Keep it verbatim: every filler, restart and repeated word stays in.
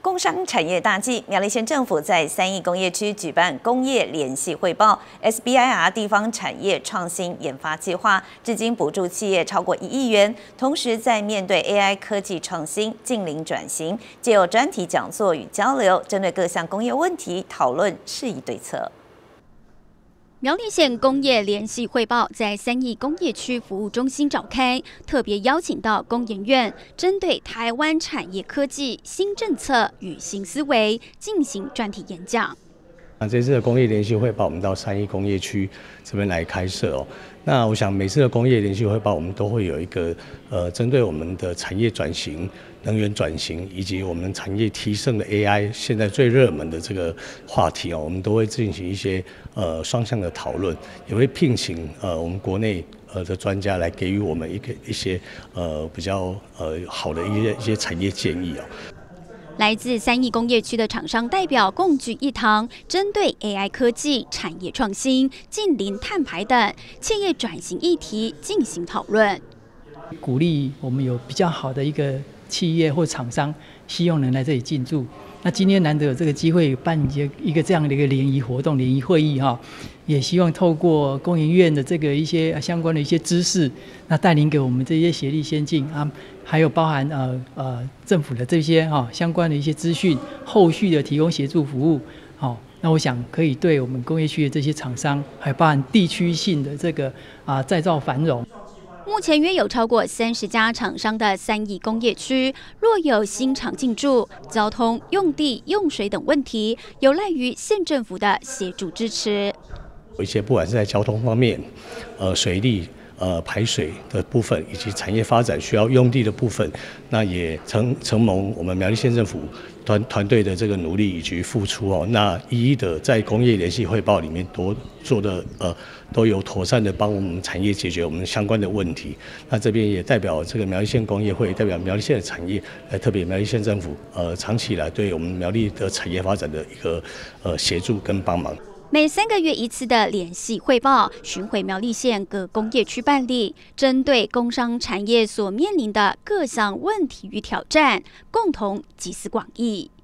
工商产业大计，苗栗县政府在三义工业区举办工业联系汇报 S B I R 地方产业创新研发计划，至今补助企业超过一亿元。同时，在面对 A I 科技创新、近邻转型，借由专题讲座与交流，针对各项工业问题讨论适宜对策。 苗栗县工业联系汇报在三义工业区服务中心召开，特别邀请到工研院，针对台湾产业科技新政策与新思维进行专题演讲。 那这次的工业联系汇报，我们到三义工业区这边来开设哦。那我想每次的工业联系汇报，我们都会有一个呃，针对我们的产业转型、能源转型以及我们产业提升的 A I， 现在最热门的这个话题哦，我们都会进行一些呃双向的讨论，也会聘请呃我们国内呃的专家来给予我们一个一些呃比较呃好的一些一些产业建议哦。 来自三义工业区的厂商代表共聚一堂，针对 A I 科技、产业创新、近邻碳排等企业转型议题进行讨论， 鼓励我们有比较好的一个企业或厂商，希望能来这里进驻。那今天难得有这个机会办一个这样的一个联谊活动、联谊会议哈，也希望透过工研院的这个一些相关的一些知识，那带领给我们这些协力先进啊，还有包含呃呃政府的这些哈相关的一些资讯，后续的提供协助服务，好，那我想可以对我们工业区的这些厂商，还包含地区性的这个啊再造繁荣。 目前约有超过三十家厂商的三义工业区，若有新厂进驻，交通、用地、用水等问题，有赖于县政府的协助支持。 有一些不管是在交通方面，呃，水利。 呃，排水的部分以及产业发展需要用地的部分，那也承承蒙我们苗栗县政府团团队的这个努力以及付出哦，那一一的在工业联系汇报里面都做的呃都有妥善的帮我们产业解决我们相关的问题。那这边也代表这个苗栗县工业会，代表苗栗县的产业，呃，特别苗栗县政府呃长期以来对我们苗栗的产业发展的一个呃协助跟帮忙。 每三个月一次的联系汇报，巡回苗栗县各工业区办理，针对工商产业所面临的各项问题与挑战，共同集思广益。